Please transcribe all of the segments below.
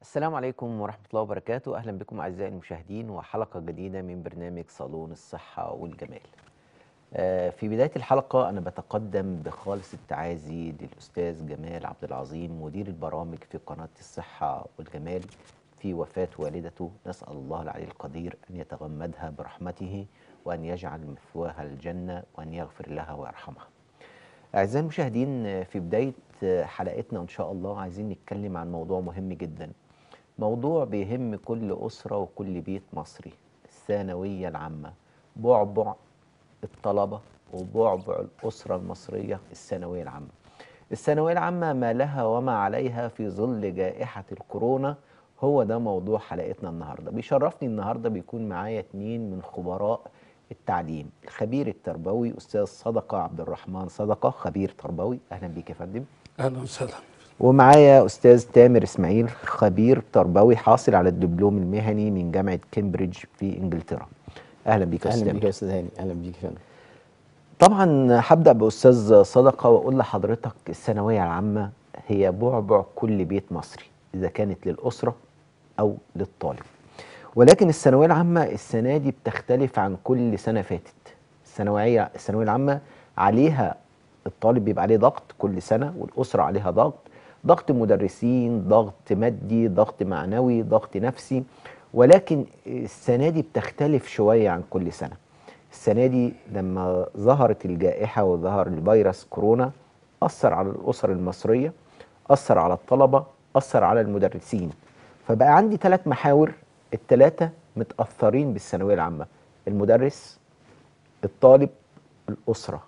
السلام عليكم ورحمة الله وبركاته. أهلا بكم أعزائي المشاهدين وحلقة جديدة من برنامج صالون الصحة والجمال. في بداية الحلقة أنا بتقدم بخالص التعازي للأستاذ جمال عبد العظيم مدير البرامج في قناة الصحة والجمال في وفاة والدته. نسأل الله العلي القدير أن يتغمدها برحمته وأن يجعل مثواها الجنة وأن يغفر لها ويرحمها. أعزائي المشاهدين، في بداية حلقتنا إن شاء الله عايزين نتكلم عن موضوع مهم جدا، موضوع بيهم كل أسرة وكل بيت مصري: الثانوية العامة. بعبع الطلبة وبعبع الأسرة المصرية الثانوية العامة. الثانوية العامة ما لها وما عليها في ظل جائحة الكورونا، هو ده موضوع حلقتنا النهاردة. بيشرفني النهاردة بيكون معايا 2 من خبراء التعليم: الخبير التربوي أستاذ صدقة عبد الرحمن صدقة، خبير تربوي. أهلا بيك يا فندم. اهلا وسهلا. ومعايا أستاذ تامر إسماعيل، خبير تربوي حاصل على الدبلوم المهني من جامعة كامبريدج في إنجلترا. أهلا بيك يا أستاذ اهلا بيك يا تامر. استاذ هاني. اهلا بيك يا فندم. طبعا هبدأ بأستاذ صدقة وأقول لحضرتك الثانوية العامة هي بعبع كل بيت مصري، إذا كانت للأسرة أو للطالب. ولكن الثانوية العامة السنة دي بتختلف عن كل سنة فاتت. الثانوية العامة عليها الطالب بيبقى عليه ضغط كل سنة، والأسرة عليها ضغط مدرسين، ضغط مادي، ضغط معنوي، ضغط نفسي. ولكن السنة دي بتختلف شوية عن كل سنة. السنة دي لما ظهرت الجائحة وظهر الفيروس كورونا أثر على الأسر المصرية، أثر على الطلبة، أثر على المدرسين. فبقى عندي 3 محاور، ال3 متأثرين بالثانوية العامة: المدرس، الطالب، الأسرة.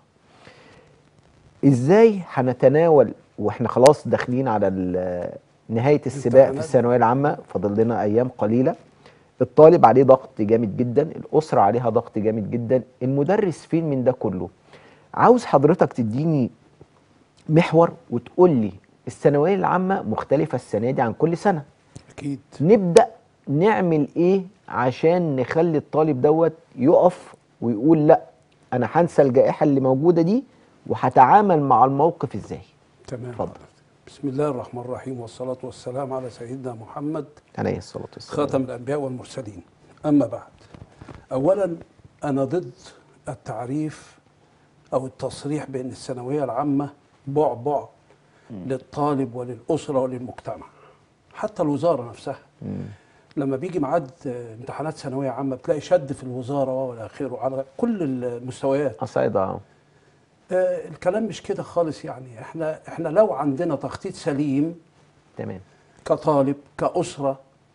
إزاي هنتناول وإحنا خلاص داخلين على نهاية السباق في الثانوية العامة، فاضل لنا أيام قليلة؟ الطالب عليه ضغط جامد جدا، الأسرة عليها ضغط جامد جدا، المدرس فين من ده كله؟ عاوز حضرتك تديني محور وتقول لي الثانوية العامة مختلفة السنة دي عن كل سنة. اكيد. نبدأ نعمل ايه عشان نخلي الطالب دوت يقف ويقول لا، انا هنسى الجائحة اللي موجودة دي وهتعامل مع الموقف ازاي؟ تمام. اتفضل. بسم الله الرحمن الرحيم، والصلاة والسلام على سيدنا محمد عليه الصلاة والسلام. خاتم الأنبياء والمرسلين. أما بعد، أولا أنا ضد التعريف أو التصريح بأن الثانوية العامة بعبع للطالب وللأسرة وللمجتمع. حتى الوزارة نفسها لما بيجي ميعاد امتحانات ثانوية عامة بتلاقي شد في الوزارة والى آخره على كل المستويات. أصعد. الكلام مش كده خالص. يعني احنا لو عندنا تخطيط سليم تمام، كطالب كأسرة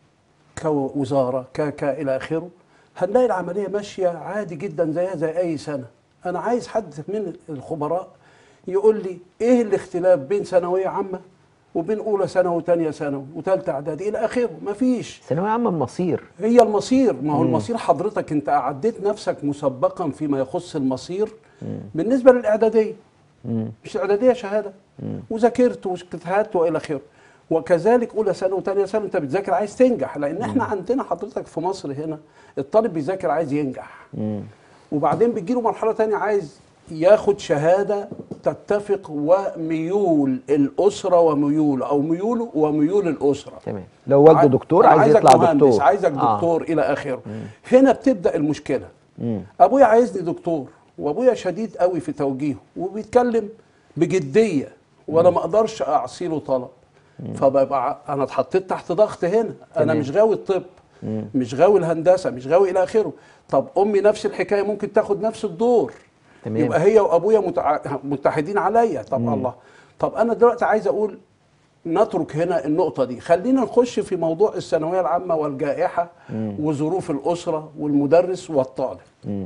كوزارة إلى آخره، هنلاقي العملية ماشية عادي جدا زيها زي أي سنة. أنا عايز حد من الخبراء يقول لي إيه الاختلاف بين ثانوية عامة وبين أولى ثانوي وثانية ثانوي وثالثة إعدادي إلى آخره. مفيش. ثانوية عامة المصير. هي المصير. ما هو المصير حضرتك أنت أعديت نفسك مسبقا فيما يخص المصير. بالنسبة للإعدادية، مش الإعدادية شهادة، وذاكرت واجتهدت وإلى آخره. وكذلك أولى ثانوي وثانية ثانوي أنت بتذاكر عايز تنجح، لأن إحنا عندنا حضرتك في مصر هنا الطالب بيذاكر عايز ينجح، وبعدين بيجيله مرحلة تانية عايز ياخد شهادة تتفق وميول الأسرة وميوله، أو ميوله وميول الأسرة. تمام. لو والده دكتور عايز يطلع دكتور، عايزك دكتور إلى آخره. هنا بتبدأ المشكلة. أبويا عايزني دكتور، وأبويا شديد قوي في توجيهه وبيتكلم بجدية، وأنا ما أقدرش أعصيله طلب. فببقى أنا اتحطيت تحت ضغط هنا. أنا مش غاوي الطب، مش غاوي الهندسة، مش غاوي إلى آخره. طب أمي نفس الحكاية ممكن تاخد نفس الدور. تمام. يبقى هي وأبويا متحدين عليا. طب الله، طب أنا دلوقتي عايز أقول نترك هنا النقطة دي، خلينا نخش في موضوع الثانوية العامة والجائحة وظروف الأسرة والمدرس والطالب.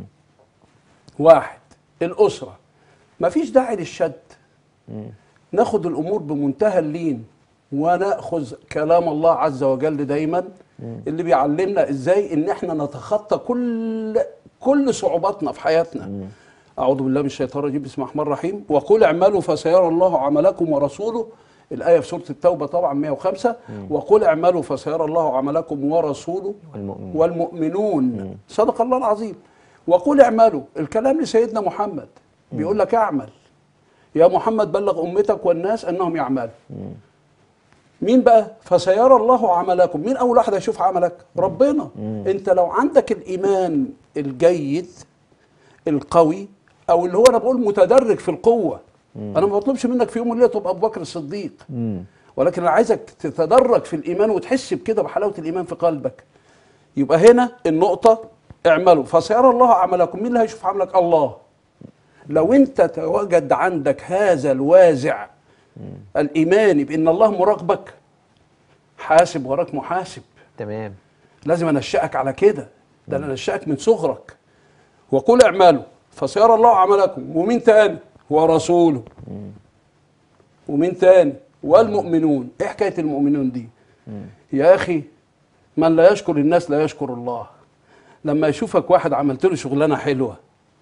واحد، الأسرة مفيش داعي للشد. ناخد الأمور بمنتهى اللين، ونأخذ كلام الله عز وجل دايما اللي بيعلمنا إزاي إن احنا نتخطى كل صعوباتنا في حياتنا. أعوذ بالله من الشيطان الرجيم، بسم الله الرحمن الرحيم. وقل اعملوا فسيرى الله عملكم ورسوله. الآية في سورة التوبة طبعا 105. وقل اعملوا فسيرى الله عملكم ورسوله والمؤمنون. صدق الله العظيم. وقل اعملوا، الكلام لسيدنا محمد بيقول لك اعمل يا محمد، بلغ أمتك والناس أنهم يعملوا. مين بقى؟ فسيرى الله عملكم. مين اول واحد هيشوف عملك؟ ربنا. انت لو عندك الايمان الجيد القوي، او اللي هو انا بقول متدرج في القوه، انا ما بطلبش منك في يوم وليله تبقى ابو بكر الصديق، ولكن انا عايزك تتدرج في الايمان وتحس بكده بحلاوه الايمان في قلبك. يبقى هنا النقطه اعملوا فسيرى الله عملكم. مين اللي هيشوف عملك؟ الله. لو انت توجد عندك هذا الوازع الايماني بان الله مراقبك، حاسب وراك محاسب. تمام. لازم انشأك على كده، ده انا انشأك من صغرك. وقل اعملوا فسيرى الله عملكم. ومين تاني؟ ورسوله. ومين تاني؟ والمؤمنون. ايه حكايه المؤمنون دي؟ يا اخي، من لا يشكر الناس لا يشكر الله. لما يشوفك واحد عملت له شغلانه حلوه،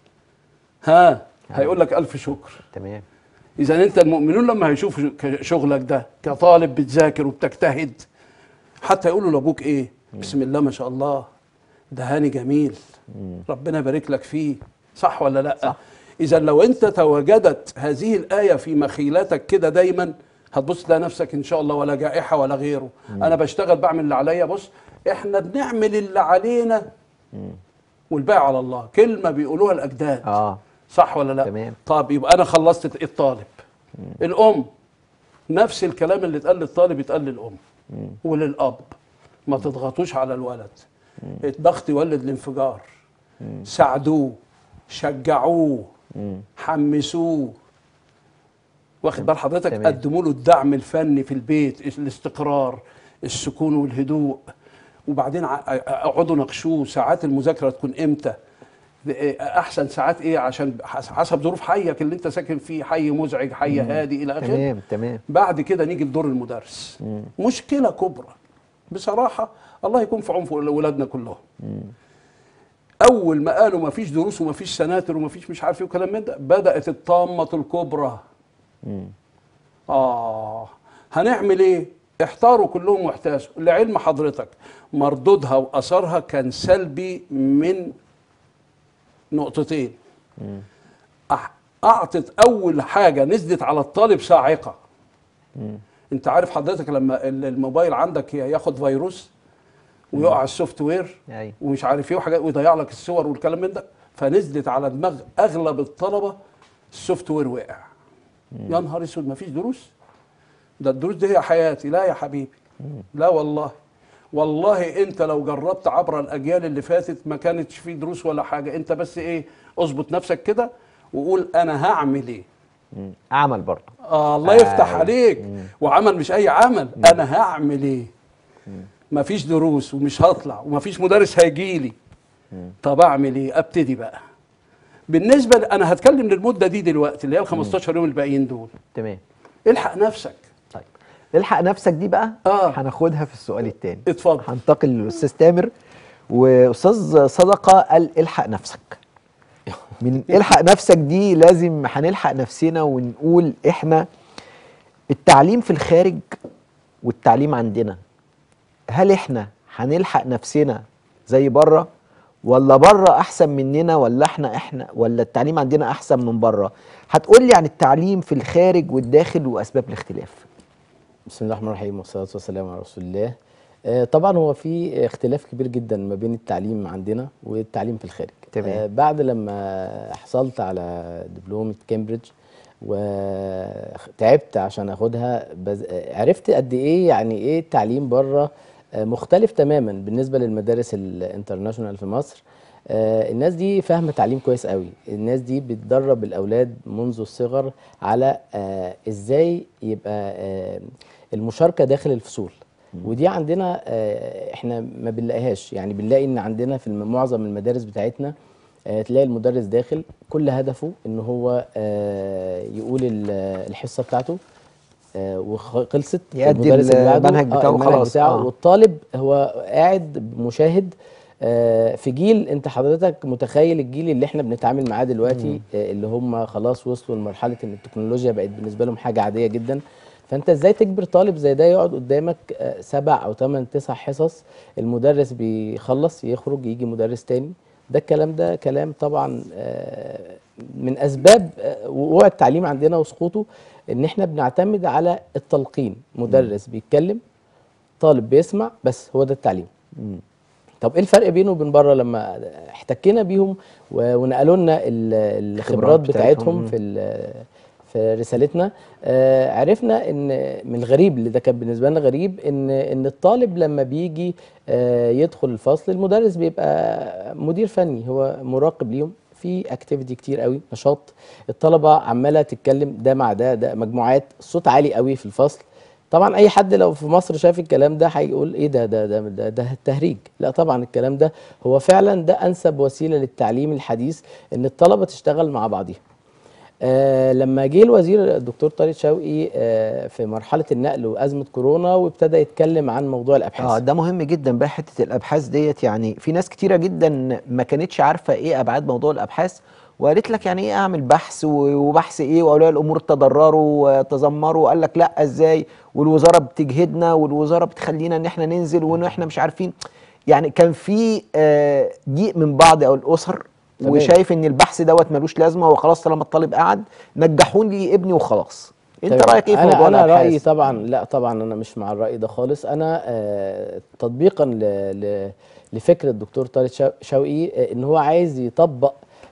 هيقول لك الف شكر. تمام. اذا انت المؤمنون لما هيشوفوا شغلك ده كطالب بتذاكر وبتجتهد، حتى يقولوا لابوك ايه؟ بسم الله ما شاء الله، ده هاني جميل، ربنا يبارك لك فيه. صح ولا لا؟ صح. اذا لو انت تواجدت هذه الايه في مخيلتك كده دايما، هتبص تلاقي نفسك ان شاء الله ولا جائحه ولا غيره. انا بشتغل بعمل اللي عليا. بص، احنا بنعمل اللي علينا والباقي على الله، كلمه بيقولوها الاجداد. صح ولا لا؟ تمام. طب يبقى انا خلصت الطالب. الام نفس الكلام اللي اتقال للطالب يتقال للام وللاب. ما تضغطوش على الولد. الضغط يولد الانفجار. ساعدوه، شجعوه، حمسوه. واخد بال حضرتك؟ قدموا له الدعم الفني في البيت، الاستقرار، السكون والهدوء. وبعدين اقعدوا ناقشوه. ساعات المذاكره تكون امتى؟ احسن ساعات ايه؟ عشان حسب ظروف حيك اللي انت ساكن فيه، حي مزعج، حي هادي، الى اخره. تمام تمام. بعد كده نيجي لدور المدرس. مشكله كبرى بصراحه. الله يكون في عون ولادنا كلهم. اول ما قالوا ما فيش دروس وما فيش سناتر وما فيش مش عارف ايه وكلام من ده، بدات الطامه الكبرى. هنعمل ايه؟ احتاروا كلهم واحتاسوا. لعلم حضرتك مردودها واثرها كان سلبي من نقطتين. اعطت اول حاجه نزلت على الطالب صاعقه. انت عارف حضرتك لما الموبايل عندك ياخد فيروس ويقع السوفت وير ومش عارف ايه وحاجات ويضيع لك الصور والكلام من ده، فنزلت على دماغ اغلب الطلبه السوفت وير وقع. يا نهار اسود، مفيش دروس؟ ده الدروس دي هي حياتي. لا يا حبيبي، لا والله. والله انت لو جربت عبر الاجيال اللي فاتت ما كانتش في دروس ولا حاجه. انت بس ايه؟ اظبط نفسك كده وقول انا هعمل ايه. عمل برضه. الله يفتح عليك. وعمل مش اي عمل. انا هعمل ايه؟ مفيش دروس ومش هطلع ومفيش مدرس هيجي لي. طب اعمل ايه؟ ابتدي بقى. بالنسبه انا هتكلم للمده دي دلوقتي اللي هي ال 15 يوم الباقيين دول. تمام. الحق نفسك. طيب، الحق نفسك دي بقى هناخدها في السؤال الثاني. اتفضل. هنتقل للاستاذ تامر. واستاذ صدقه قال الحق نفسك. من الحق نفسك دي لازم هنلحق نفسنا ونقول احنا التعليم في الخارج والتعليم عندنا، هل احنا هنلحق نفسنا زي بره، ولا بره احسن مننا، ولا احنا ولا التعليم عندنا احسن من بره؟ هتقول لي عن التعليم في الخارج والداخل واسباب الاختلاف. بسم الله الرحمن الرحيم والصلاه والسلام على رسول الله. طبعا هو في اختلاف كبير جدا ما بين التعليم عندنا والتعليم في الخارج. بعد لما حصلت على دبلومة كامبريدج وتعبت عشان اخدها، عرفت قد ايه يعني ايه التعليم بره مختلف تماما بالنسبه للمدارس الانترناشونال في مصر. الناس دي فاهمه تعليم كويس قوي. الناس دي بتدرب الاولاد منذ الصغر على ازاي يبقى المشاركه داخل الفصول. ودي عندنا احنا ما بنلاقيهاش. يعني بنلاقي ان عندنا في معظم المدارس بتاعتنا تلاقي المدرس داخل كل هدفه ان هو يقول الحصه بتاعته وخلصت، يأدي المنهج بتاعه وخلاص. والطالب هو قاعد مشاهد. في جيل انت حضرتك متخيل الجيل اللي احنا بنتعامل معاه دلوقتي اللي هم خلاص وصلوا لمرحله ان التكنولوجيا بقت بالنسبه لهم حاجه عاديه جدا. فانت ازاي تجبر طالب زي ده يقعد قدامك 7 أو 8 9 حصص؟ المدرس بيخلص يخرج يجي مدرس تاني. ده الكلام ده كلام طبعا من اسباب وقوع التعليم عندنا وسقوطه. ان احنا بنعتمد على التلقين، مدرس بيتكلم طالب بيسمع، بس هو ده التعليم. طب ايه الفرق بينه وبين بره؟ لما احتكينا بيهم ونقلوا لنا الخبرات بتاعتهم في رسالتنا، عرفنا ان من الغريب، اللي ده كان بالنسبه لنا غريب، ان الطالب لما بيجي يدخل الفصل، المدرس بيبقى مدير فني، هو مراقب ليهم في اكتيفيتي كتير قوي، نشاط، الطلبه عماله تتكلم ده مع ده مجموعات، الصوت عالي قوي في الفصل. طبعا اي حد لو في مصر شاف الكلام ده هيقول ايه ده التهريج. لا طبعا الكلام ده هو فعلا ده انسب وسيله للتعليم الحديث، ان الطلبه تشتغل مع بعضها. لما جه الوزير الدكتور طارق شوقي في مرحله النقل وازمه كورونا، وابتدى يتكلم عن موضوع الابحاث. ده مهم جدا بقى حته الابحاث ديت. يعني في ناس كتيره جدا ما كانتش عارفه ايه ابعاد موضوع الابحاث، وقالت لك يعني ايه اعمل بحث وبحث ايه، واولياء الامور تضرروا وتذمروا وقال لك لا ازاي، والوزاره بتجهدنا والوزاره بتخلينا ان احنا ننزل وان احنا مش عارفين. يعني كان في ضيق من بعض او الاسر، تمام. وشايف ان البحث دوت ملوش لازمه، وخلاص طالما الطالب قعد نجحون لي ابني وخلاص. انت تمام. رايك ايه في موضوع انا رايي الابحاث؟ طبعا، لا طبعا انا مش مع الراي ده خالص. انا تطبيقا لفكر الدكتور طارق شوقي، ان هو عايز يطبق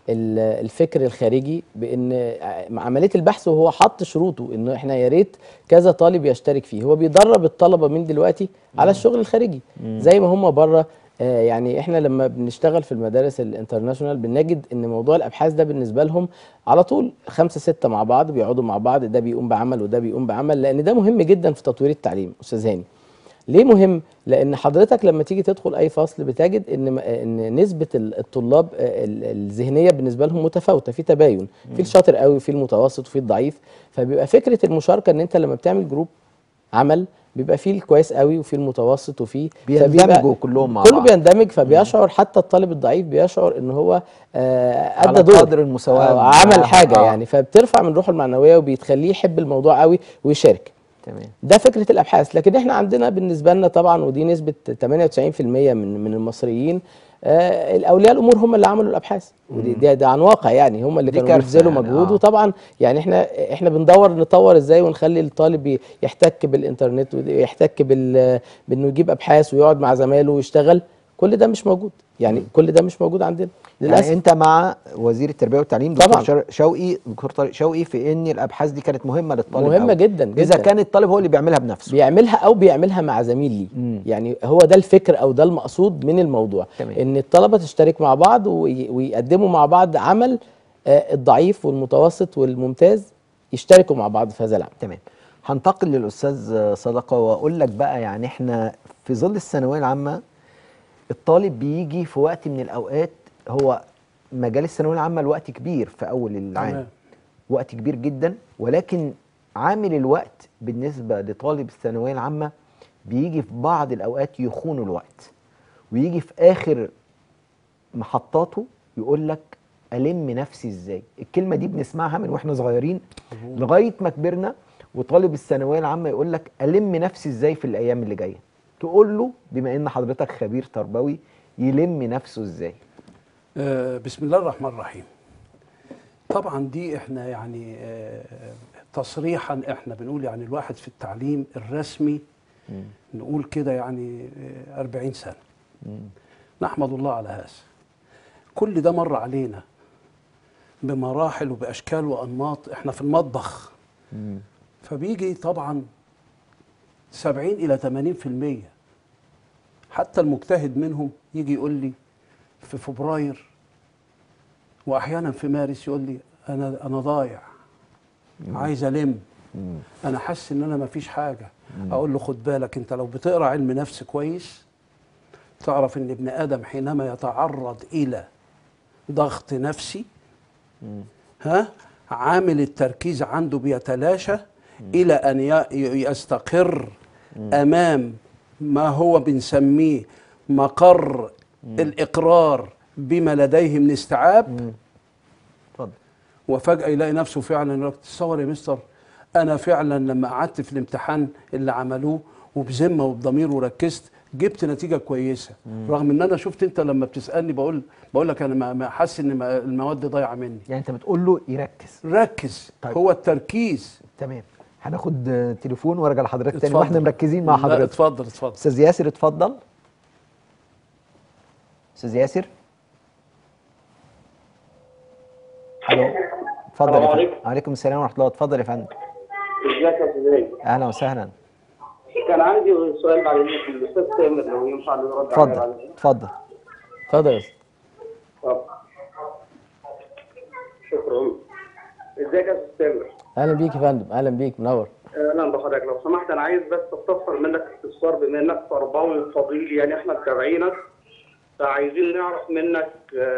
الفكر الخارجي، بان عمليه البحث، وهو حط شروطه انه احنا يا ريت كذا طالب يشترك فيه. هو بيدرب الطلبه من دلوقتي على الشغل الخارجي زي ما هم بره. يعني احنا لما بنشتغل في المدارس الانترناشونال بنجد ان موضوع الابحاث ده بالنسبه لهم على طول 5 6 مع بعض، بيقعدوا مع بعض، ده بيقوم بعمل وده بيقوم بعمل، لان ده مهم جدا في تطوير التعليم. استاذ هاني، ليه مهم؟ لان حضرتك لما تيجي تدخل اي فصل بتجد ان نسبه الطلاب الذهنيه بالنسبه لهم متفاوته، في تباين، في الشاطر قوي وفي المتوسط وفي الضعيف. فبيبقى فكره المشاركه ان انت لما بتعمل جروب عمل، بيبقى فيه الكويس قوي وفيه المتوسط وفيه، بيندمجوا كلهم مع كله بعض. بيندمج. فبيشعر حتى الطالب الضعيف بيشعر ان هو ادى على دور قدر المساواة أو عمل معاهم. حاجه يعني، فبترفع من روحه المعنويه وبتخليه يحب الموضوع قوي ويشارك. تمام. ده فكره الابحاث. لكن احنا عندنا بالنسبه لنا طبعا، ودي نسبه 98% من المصريين، الاولياء الامور هم اللي عملوا الابحاث، ودي ده عن واقع يعني، هم اللي دي كانوا كارثة بيبذلوا يعني. مجهود. وطبعا يعني احنا بندور نطور ازاي ونخلي الطالب يحتك بالانترنت ويحتك بانه يجيب ابحاث ويقعد مع زمايله ويشتغل. كل ده مش موجود يعني، كل ده مش موجود عندنا للاسف. يعني انت مع وزير التربيه والتعليم طبعاً. دكتور طارق شوقي في ان الابحاث دي كانت مهمه للطالب مهمه أوي. جدا جدا، اذا كان الطالب هو اللي بيعملها بنفسه، بيعملها او بيعملها مع زميل ليه. يعني هو ده الفكر او ده المقصود من الموضوع. تمام. ان الطلبه تشترك مع بعض ويقدموا مع بعض عمل، الضعيف والمتوسط والممتاز يشتركوا مع بعض في هذا العمل. تمام. هنتقل للاستاذ صدقه واقول لك بقى، يعني احنا في ظل الثانويه العامه الطالب بيجي في وقت من الاوقات، هو مجال الثانويه العامه الوقت كبير في اول العام. تمام. وقت كبير جدا، ولكن عامل الوقت بالنسبه لطالب الثانويه العامه بيجي في بعض الاوقات يخون الوقت، ويجي في اخر محطاته يقول لك الم نفسي ازاي. الكلمه دي بنسمعها من واحنا صغيرين لغايه ما كبرنا، وطالب الثانويه العامه يقول لك الم نفسي ازاي في الايام اللي جايه. تقول له بما ان حضرتك خبير تربوي، يلم نفسه ازاي؟ بسم الله الرحمن الرحيم. طبعا دي احنا يعني تصريحا احنا بنقول يعني الواحد في التعليم الرسمي نقول كده يعني 40 سنة. نحمد الله على هذا. كل ده مر علينا بمراحل وبأشكال وأنماط. احنا في المطبخ، فبيجي طبعا 70 إلى 80%. حتى المجتهد منهم يجي يقول لي في فبراير واحيانا في مارس يقول لي انا ضايع، عايز الم، انا حاسس ان انا ما فيش حاجه. اقول له خد بالك، انت لو بتقرا علم نفس كويس تعرف ان ابن ادم حينما يتعرض الى ضغط نفسي، عامل التركيز عنده بيتلاشى الى ان يستقر امام ما هو بنسميه مقر الإقرار بما لديه من استيعاب. وفجأة يلاقي نفسه فعلا يقول لك تصور يا مستر، أنا فعلا لما قعدت في الامتحان اللي عملوه وبذمة وبضمير وركزت جبت نتيجه كويسه، رغم ان انا شفت انت لما بتسالني بقول لك انا ما حاسس ان المواد ضايعه مني. يعني انت بتقول له يركز. ركز. طيب. هو التركيز. تمام. هناخد تليفون وارجع لحضرتك تاني اتفضل. واحنا مركزين مع لا، حضرتك. اتفضل اتفضل. استاذ ياسر اتفضل. استاذ ياسر. الو. اتفضل يا السلام فندم. عليكم. وعليكم السلام ورحمه الله. اتفضل يا فندم. ازيك يا استاذ؟ اهلا وسهلا. كان عندي سؤال بعد اذنك الاستاذ تامر لو ينفع انه يرد عليا بعد اتفضل اذنك. اتفضل. اتفضل يا أستاذ. طب شكرا. ازيك يا استاذ تامر؟ اهلا بيك يا فندم، اهلا بيك، منور. اهلا بحضرتك. لو سمحت انا عايز بس استفسر منك استفسار، بما انك تربوي فضيل يعني احنا متابعينك، فعايزين نعرف منك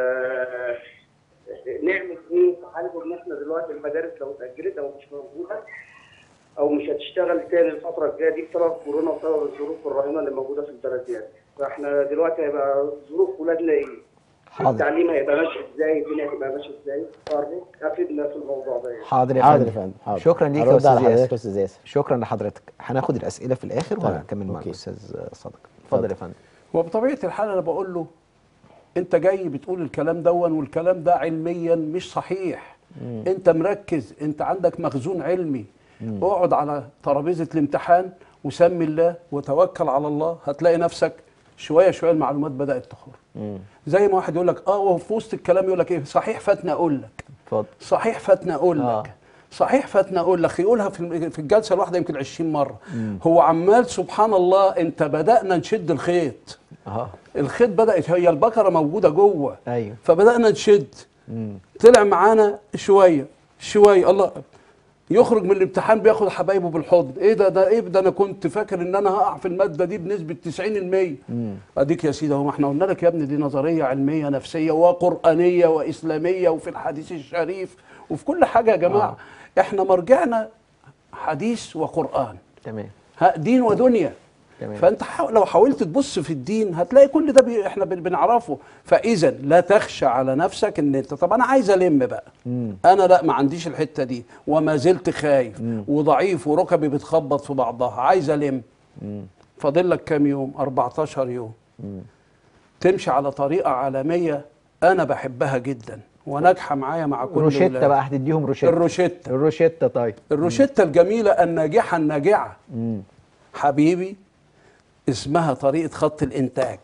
نعمل ايه في حاله ان احنا دلوقتي المدارس لو اتاجلت او مش موجوده او مش هتشتغل تاني الفتره الجايه دي بسبب كورونا وبسبب الظروف الرهينه اللي موجوده في البلد يعني. فاحنا دلوقتي هيبقى ظروف ولادنا ايه؟ حاضر. التعليم هيبقى ماشي ازاي؟ الدنيا هتبقى ماشيه ازاي؟ افيدنا في الموضوع ده يعني. حاضر يا حاضر يا فندم. فندم، حاضر. شكرا ليك يا هرد على استاذ حضرتك ياسر. يا استاذ ياسر. شكرا لحضرتك. هناخد الاسئله في الاخر تمام. وهنكمل مع أوكي. الاستاذ صادق. اتفضل يا فندم. وبطبيعه الحال انا بقول له انت جاي بتقول الكلام دون والكلام ده علميا مش صحيح. انت مركز، انت عندك مخزون علمي. اقعد على ترابيزه الامتحان وسمي الله وتوكل على الله، هتلاقي نفسك شويه شويه المعلومات بدات تخرج. زي ما واحد يقول لك وفي وسط الكلام يقول لك ايه، صحيح فاتنا اقول لك، اتفضل. صحيح فاتنا اقول لك، صحيح فاتنا اقول لك، يقولها في الجلسه الواحده يمكن 20 مره. هو عمال سبحان الله، انت بدانا نشد الخيط. الخيط بدات، هي البكره موجوده جوه. ايوه. فبدانا نشد. طلع معانا شويه شويه، الله يخرج من الامتحان بياخد حبايبه بالحضن. ايه ده ايه ده، انا كنت فاكر ان انا هقع في الماده دي بنسبه 90%. اديك يا سيدي اهو، ما احنا قلنا لك يا ابني دي نظريه علميه نفسيه وقرانيه واسلاميه وفي الحديث الشريف وفي كل حاجه يا جماعه. احنا مرجعنا حديث وقران. تمام. دين ودنيا. تمام. فانت لو حاولت تبص في الدين هتلاقي كل ده احنا بنعرفه. فاذا لا تخشى على نفسك ان انت، طب انا عايز الم بقى. انا لا، ما عنديش الحته دي وما زلت خايف وضعيف وركبي بتخبط في بعضها، عايز الم. فاضل لك كام يوم؟ 14 يوم. تمشي على طريقه عالميه انا بحبها جدا وناجحه معايا مع كل روشته بقى، هتديهم روشته. الروشته. طيب. الروشته الجميله الناجحه الناجعه حبيبي، اسمها طريقة خط الإنتاج.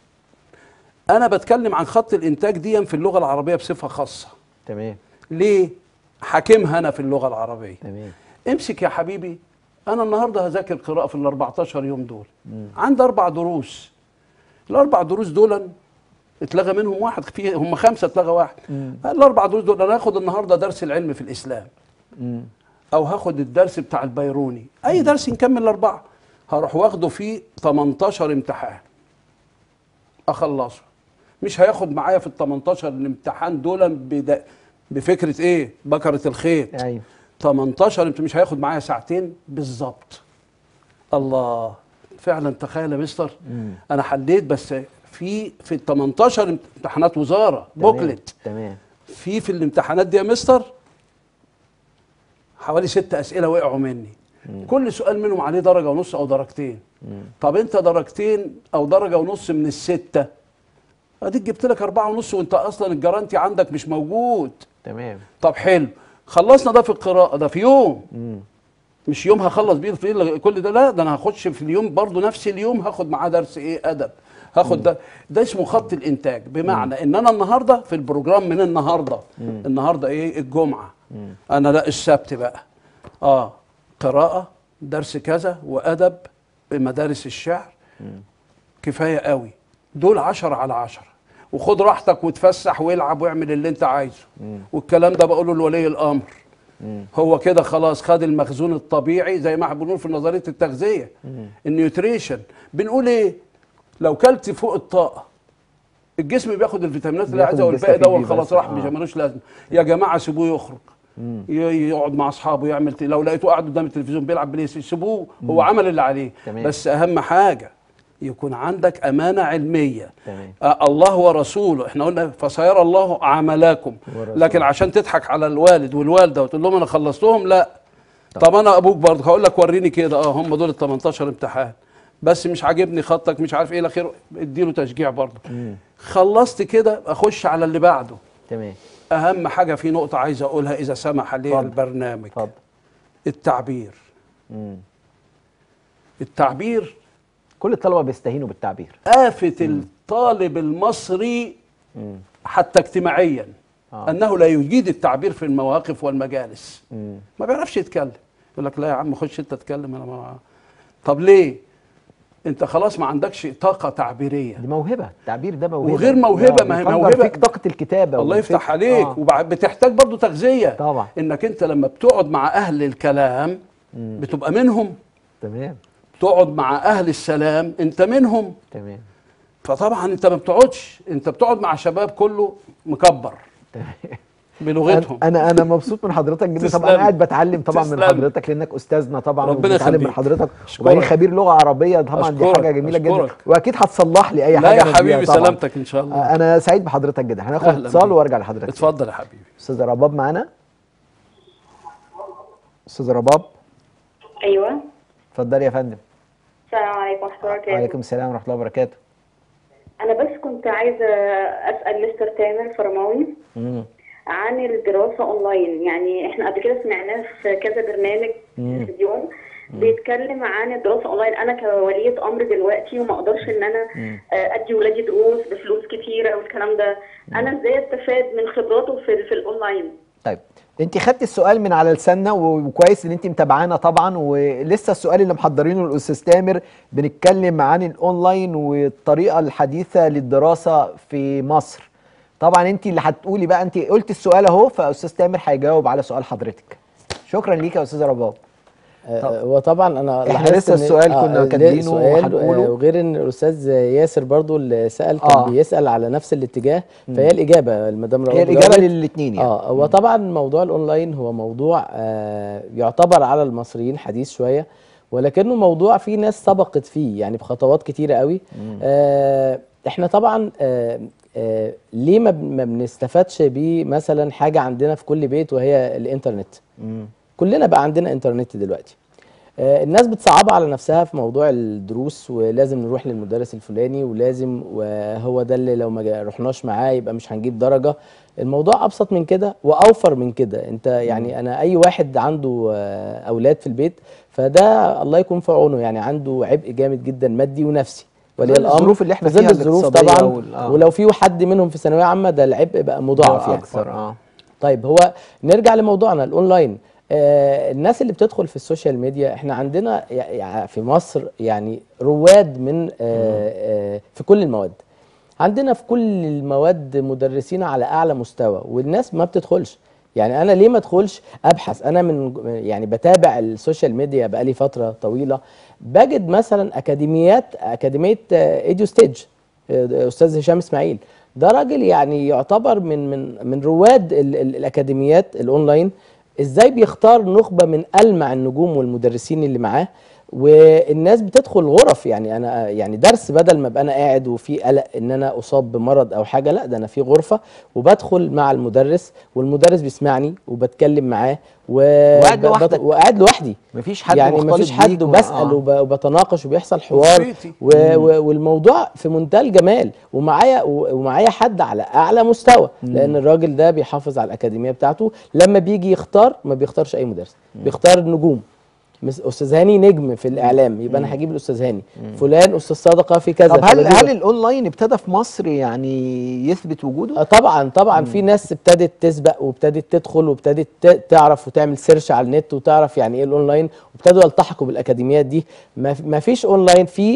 أنا بتكلم عن خط الإنتاج دي في اللغة العربية بصفة خاصة. تمام. ليه؟ حاكمها أنا في اللغة العربية. تمام. امسك يا حبيبي، أنا النهاردة هذاكر قراءة في ال 14 يوم دول. عندي 4 دروس. ال4 دروس دول اتلغى منهم واحد، هم 5 اتلغى واحد. ال4 دروس دول أنا هاخد النهاردة درس العلم في الإسلام. أو هاخد الدرس بتاع البيروني، أي درس نكمل ال4. هروح واخده فيه 18 امتحان اخلصه. مش هياخد معايا في ال 18 الامتحان دول بفكره ايه؟ بكره الخيط. ايوه. 18 مش هياخد معايا ساعتين بالظبط. الله، فعلا تخيل يا مستر. انا حليت بس في ال 18 امتحانات وزاره بوكلت. تمام. في الامتحانات دي يا مستر حوالي 6 اسئله وقعوا مني. كل سؤال منهم عليه درجة ونص أو درجتين. طب أنت درجتين أو درجة ونص من ال6، أديك جبت لك 4.5 وأنت أصلا الجرانتي عندك مش موجود. تمام. طب حلو، خلصنا ده في القراءة ده في يوم. مش يوم هخلص بيه في كل ده، لا ده أنا هخش في اليوم برضو نفس اليوم هاخد معاه درس إيه؟ أدب. هاخد ده اسمه خط الإنتاج. بمعنى إن أنا النهاردة في البروجرام من النهاردة إيه؟ الجمعة. أنا لا، السبت بقى قراءة، درس كذا، وأدب بمدارس الشعر. كفاية قوي دول 10 على 10. وخد راحتك وتفسح والعب واعمل اللي انت عايزه. والكلام ده بقوله لولي الأمر. هو كده خلاص خد المخزون الطبيعي، زي ما احنا بنقول في نظرية التغذية النيوتريشن. بنقول ايه؟ لو كلت فوق الطاقة الجسم بياخد الفيتامينات اللي عايزها، والباقي ده خلاص راح مش ملوش لازمة. يا جماعة سيبوه يخرج، يقعد مع اصحابه يعمل لو لقيته قاعد قدام التلفزيون بيلعب بلاي ستيشن سيبوه، هو عمل اللي عليه. تمام. بس اهم حاجه يكون عندك امانه علميه. الله ورسوله، احنا قلنا فسيرى الله عملاكم. لكن عشان تضحك على الوالد والوالده وتقول لهم انا خلصتهم، لا. طب انا ابوك برضه هقول لك وريني كده، هم دول ال 18 امتحان. بس مش عاجبني خطك مش عارف ايه الى اخره، اديله تشجيع برضه. خلصت كده اخش على اللي بعده. تمام. اهم حاجه في نقطه عايز اقولها اذا سمح لي البرنامج. اتفضل. التعبير. التعبير كل الطلبه بيستهينوا بالتعبير. آفة الطالب المصري حتى اجتماعيا انه لا يجيد التعبير في المواقف والمجالس. ما بيعرفش يتكلم، يقول لك لا يا عم خش انت اتكلم انا ما. طب ليه؟ انت خلاص ما عندكش طاقه تعبيريه. دي موهبه، التعبير ده موهبه وغير موهبه، ما هي موهبه فيك طاقه الكتابه. الله يفتح عليك. وبتحتاج برضو تغذيه طبعا. انك انت لما بتقعد مع اهل الكلام بتبقى منهم. تمام. تقعد مع اهل السلام انت منهم. تمام. فطبعا انت ما بتقعدش، انت بتقعد مع شباب كله مكبر بلغتهم. انا مبسوط من حضرتك جدا. طبعا انا قاعد بتعلم طبعا من حضرتك لانك استاذنا طبعا، ربنا وبتعلم من حضرتك، وبعدين خبير لغه عربيه طبعا. دي حاجه جميله جدا، واكيد هتصلح لي اي حاجه. لا يا حبيبي سلامتك ان شاء الله. انا سعيد بحضرتك جدا. هناخد اتصال وارجع لحضرتك. اتفضل يا حبيبي. استاذ رباب معانا. استاذ رباب. ايوه اتفضلي يا فندم. السلام عليكم ورحمه الله وبركاته. وعليكم السلام ورحمه الله وبركاته. انا بس كنت عايزه اسال مستر تامر فرماوي عن الدراسه اونلاين. يعني احنا قبل كده سمعناه في كذا برنامج تلفزيون بيتكلم عن الدراسه اونلاين. انا كوليه امر دلوقتي وما اقدرش ان انا ادي ولادي دروس بفلوس كتيره والكلام ده، انا ازاي استفاد من خبراته في الاونلاين؟ طيب انت خدت السؤال من على لساننا، وكويس ان انت متابعانا طبعا. ولسه السؤال اللي محضرينه الاستاذ تامر بنتكلم عن الاونلاين والطريقه الحديثه للدراسه في مصر. طبعا انت اللي هتقولي بقى، انت قلت السؤال اهو، فاستاذ تامر هيجاوب على سؤال حضرتك. شكرا ليك يا استاذ رباب. وطبعا انا احنا لسه السؤال كنا كاتبينه وهنقوله، وغير ان الاستاذ ياسر برضو اللي سال كان بيسال على نفس الاتجاه. فهي الاجابه المدام رباب، هي الاجابه للاثنين يعني. هو طبعا موضوع الاونلاين هو موضوع يعتبر على المصريين حديث شويه، ولكنه موضوع فيه ناس سبقت فيه يعني بخطوات كتيره قوي. احنا طبعا ليه ما بنستفادش بيه مثلا حاجه عندنا في كل بيت وهي الانترنت. كلنا بقى عندنا انترنت دلوقتي. الناس بتصعبها على نفسها في موضوع الدروس، ولازم نروح للمدرس الفلاني، ولازم وهو ده اللي لو ما رحناش معاه يبقى مش هنجيب درجة. الموضوع أبسط من كده وأوفر من كده. انت يعني أنا أي واحد عنده أولاد في البيت فده الله يكون في عونه، يعني عنده عبء جامد جدا مادي ونفسي. ولي الامر الظروف اللي احنا فيها الظروف طبعا ولو في حد منهم في ثانويه عامه ده العبء بقى مضاعف يعني اكثر. طيب هو نرجع لموضوعنا الاونلاين. الناس اللي بتدخل في السوشيال ميديا، احنا عندنا في مصر يعني رواد من في كل المواد. عندنا في كل المواد مدرسين على اعلى مستوى، والناس ما بتدخلش. يعني انا ليه ما ادخلش ابحث؟ انا من يعني بتابع السوشيال ميديا بقالي فتره طويله، بجد مثلا اكاديميه ايديو ستيج استاذ هشام اسماعيل، ده راجل يعني يعتبر من رواد الاكاديميات الاونلاين. ازاي بيختار نخبه من ألمع النجوم والمدرسين اللي معاه، والناس بتدخل غرف. يعني انا يعني درس بدل ما ابقى انا قاعد وفي قلق ان انا اصاب بمرض او حاجه، لا ده انا في غرفه وبدخل مع المدرس، والمدرس بيسمعني وبتكلم معاه وقاعد لوحدي. مفيش حد يعني مفيش حد، وبسال وبتناقش وبيحصل حوار والموضوع في منتهى الجمال. ومعايا حد على اعلى مستوى، لان الراجل ده بيحافظ على الاكاديميه بتاعته. لما بيجي يختار ما بيختارش اي مدرس، بيختار النجوم. استاذ هاني نجم في الاعلام، يبقى انا هجيب الاستاذ هاني. فلان استاذ صدقه في كذا. طب هل الاونلاين ابتدى في مصر يعني يثبت وجوده؟ طبعا في ناس ابتدت تسبق وابتدت تدخل وابتدت تعرف وتعمل سيرش على النت وتعرف يعني ايه الاونلاين، وابتدوا يلتحقوا بالاكاديميات دي. ما فيش اونلاين، في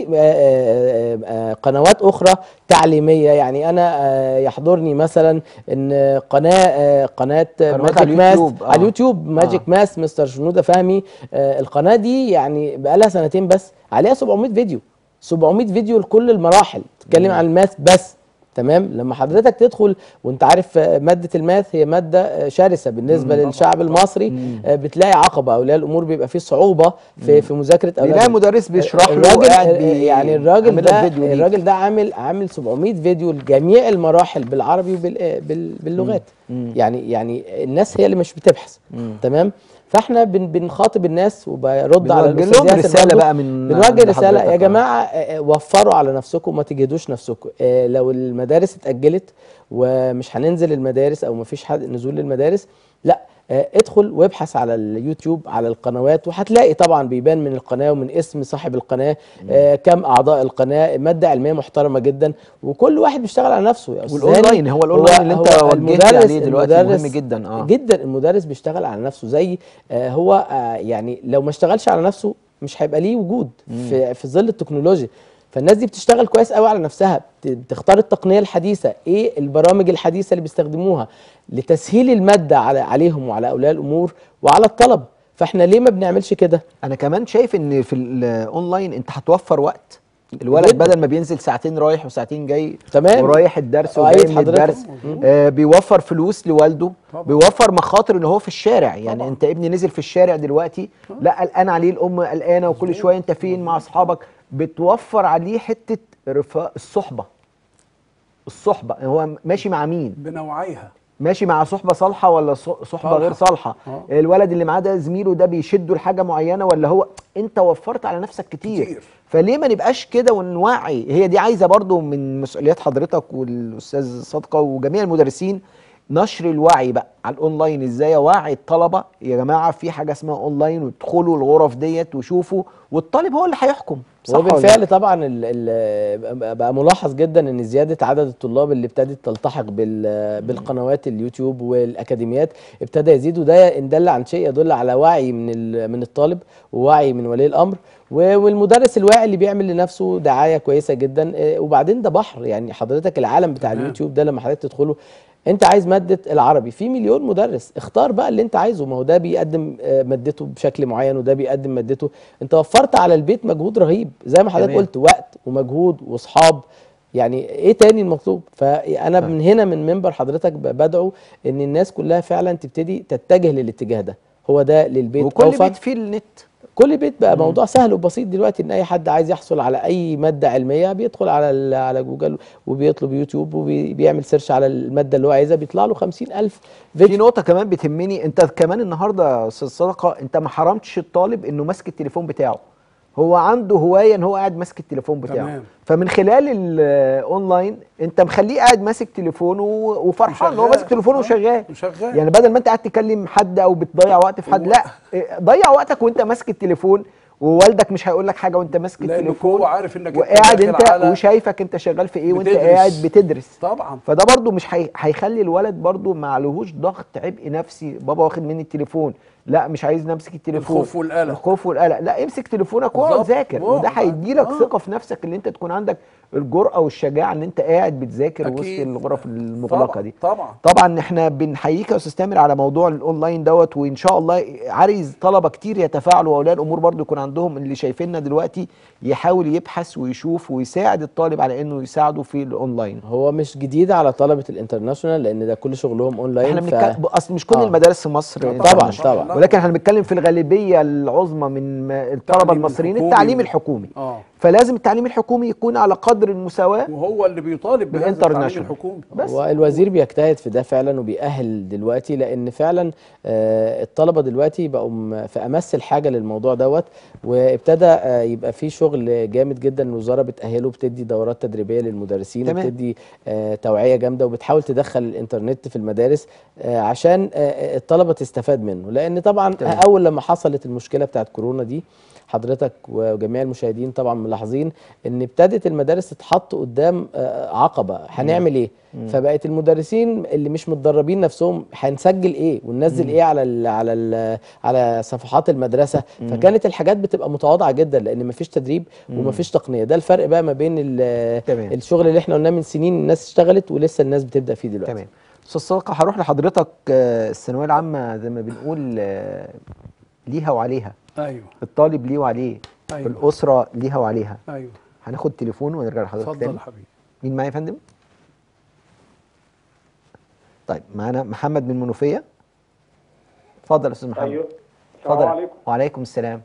قنوات اخرى تعليميه. يعني انا يحضرني مثلا ان قناه ماجيك ماس على اليوتيوب، ماجيك ماس مستر شنوده فهمي. القناه دي يعني بقالها سنتين بس، عليها 700 فيديو 700 فيديو لكل المراحل، تتكلم عن الماث بس. تمام. لما حضرتك تدخل وانت عارف ماده الماث هي ماده شرسه بالنسبه للشعب المصري، بتلاقي عقبه، اولياء الامور بيبقى فيه صعوبه في مذاكره اولادهم. بيلاقي مدرس بيشرح له يعني الراجل ده عامل 700 فيديو لجميع المراحل بالعربي وباللغات. يعني الناس هي اللي مش بتبحث. تمام. فاحنا بنخاطب الناس وبرد على بنوجه الاستاذ لهم ياسر رسالة برضو. بقى من بنوجه عند رساله حضرتك. يا جماعه وفروا على نفسكم، ما تجهدوش نفسكم. لو المدارس اتاجلت ومش هننزل المدارس او ما فيش حد نزول للمدارس، لا ادخل وابحث على اليوتيوب على القنوات، وهتلاقي طبعا بيبان من القناه ومن اسم صاحب القناه كم اعضاء القناه، ماده علميه محترمه جدا، وكل واحد بيشتغل على نفسه يا استاذ هاني. والاونلاين، هو الاونلاين اللي انت وجهت عليه دلوقتي مهم جدا. جدا المدرس بيشتغل على نفسه زي هو يعني لو ما اشتغلش على نفسه مش هيبقى ليه وجود في ظل التكنولوجيا. فالناس دي بتشتغل كويس قوي على نفسها، بتختار التقنيه الحديثه، ايه البرامج الحديثه اللي بيستخدموها لتسهيل الماده عليهم وعلى اولياء الامور وعلى الطلبه. فاحنا ليه ما بنعملش كده؟ انا كمان شايف ان في الاونلاين انت هتوفر وقت الولد جداً. بدل ما بينزل ساعتين رايح وساعتين جاي تمام. ورايح الدرس أيد وجاي من حضرتك. الدرس، بيوفر فلوس لوالده، طبعاً. بيوفر مخاطر ان هو في الشارع. يعني طبعاً. انت ابني نزل في الشارع دلوقتي، لا قلقان عليه، الام قلقانه، وكل شويه انت فين مع اصحابك. بتوفر عليه حته رفاق الصحبه هو ماشي مع مين، بنوعيها. ماشي مع صحبه صالحه ولا صحبه غير صالحه. الولد اللي معاه ده زميله ده بيشده لحاجه معينه، ولا هو انت وفرت على نفسك كتير. فليه ما نبقاش كده ونوعي؟ هي دي عايزه برضو من مسؤوليات حضرتك والاستاذ صدقه وجميع المدرسين، نشر الوعي بقى على الاونلاين. ازاي اوعي الطلبه يا جماعه في حاجه اسمها اونلاين، وادخلوا الغرف ديت وشوفوا، والطالب هو اللي هيحكم. هو بالفعل طبعا بقى ملاحظ جدا ان زياده عدد الطلاب اللي ابتدت تلتحق بالقنوات اليوتيوب والاكاديميات ابتدى يزيد، وده ان دل عن شيء يدل على وعي من الطالب ووعي من ولي الامر والمدرس الواعي اللي بيعمل لنفسه دعايه كويسه جدا. وبعدين ده بحر، يعني حضرتك العالم بتاع اليوتيوب ده لما حضرتك تدخله، انت عايز ماده العربي في مليون مدرس، اختار بقى اللي انت عايزه. ما هو ده بيقدم مادته بشكل معين وده بيقدم مادته، انت وفرت على البيت مجهود رهيب زي ما حضرتك قلت، وقت ومجهود واصحاب، يعني ايه تاني المطلوب؟ فانا من هنا من منبر حضرتك بدعو ان الناس كلها فعلا تبتدي تتجه للاتجاه ده، هو ده للبيت وكل أوفر. بيت فيه النت، كل بيت بقى موضوع سهل وبسيط دلوقتي، ان اي حد عايز يحصل على اي ماده علميه بيدخل على جوجل وبيطلب يوتيوب وبيعمل سيرش على الماده اللي هو عايزها، بيطلع له 50,000 فيديو. في نقطه كمان بتهمني، انت كمان النهارده يا استاذ صدقه انت ما حرمتش الطالب انه ماسك التليفون بتاعه، هو عنده هوايه ان هو قاعد ماسك التليفون بتاعه. تمام. فمن خلال الاونلاين انت مخليه قاعد ماسك تليفونه وفرحان ان هو ماسك تليفونه وشغال. يعني بدل ما انت قاعد تكلم حد او بتضيع وقت في حد، لا ضيع وقتك وانت ماسك التليفون، ووالدك مش هيقول لك حاجه وانت ماسك التليفون، هو عارف انك وقاعد انت وشايفك انت شغال في ايه وانت قاعد بتدرس. طبعا. فده برضو مش هيخلي الولد برضو ما عليهوش ضغط عبء نفسي، بابا واخد مني التليفون، لا مش عايز نمسك التليفون، الخوف والقلق، لا امسك تليفونك واقعد ذاكر، وده هيديلك ثقه في نفسك اللي انت تكون عندك الجرأه والشجاعه ان انت قاعد بتذاكر وسط الغرف المغلقه دي. طبعا احنا بنحييك يا استاذ تامر على موضوع الاونلاين دوت، وان شاء الله عايز طلبه كتير يتفاعلوا، واولياء الامور برضو يكون عندهم اللي شايفيننا دلوقتي يحاول يبحث ويشوف ويساعد الطالب على انه يساعده في الاونلاين. هو مش جديد على طلبه الانترناشونال لان ده كل شغلهم اونلاين. احنا اصل مش كل المدارس في مصر طبعا، ولكن احنا بنتكلم في الغالبيه العظمى من الطلبه المصريين التعليم الحكومي. فلازم التعليم الحكومي يكون على قدر المساواه، وهو اللي بيطالب بالتعليم الحكومي. والوزير بيجتهد في ده فعلا وبيأهل دلوقتي، لان فعلا الطلبه دلوقتي بقوا في امس الحاجه للموضوع دوت، وابتدى يبقى في شغل جامد جدا. الوزاره بتأهله، بتدي دورات تدريبيه للمدرسين، وبتدي توعيه جامده، وبتحاول تدخل الانترنت في المدارس عشان الطلبه تستفاد منه. لان طبعا اول لما حصلت المشكله بتاعت كورونا دي، حضرتك وجميع المشاهدين طبعا ملاحظين ان ابتدت المدارس تتحط قدام عقبه، هنعمل ايه؟ فبقت المدرسين اللي مش متدربين نفسهم هنسجل ايه وننزل ايه على صفحات المدرسه. فكانت الحاجات بتبقى متواضعه جدا لان مفيش تدريب ومفيش تقنيه. ده الفرق بقى ما بين الشغل اللي احنا قلناه من سنين الناس اشتغلت ولسه الناس بتبدا فيه دلوقتي. تمام. استاذ صدقه، هروح لحضرتك. الثانويه العامه زي ما بنقول ليها وعليها. ايوه. الطالب ليه وعليه. أيوة. الاسره ليها وعليها. ايوه. هناخد تليفون ونرجع لحضرتك تاني. اتفضل يا حبيبي. مين معايا يا فندم؟ طيب معانا محمد من منوفيه. اتفضل يا استاذ محمد. ايوه. السلام عليكم. وعليكم السلام.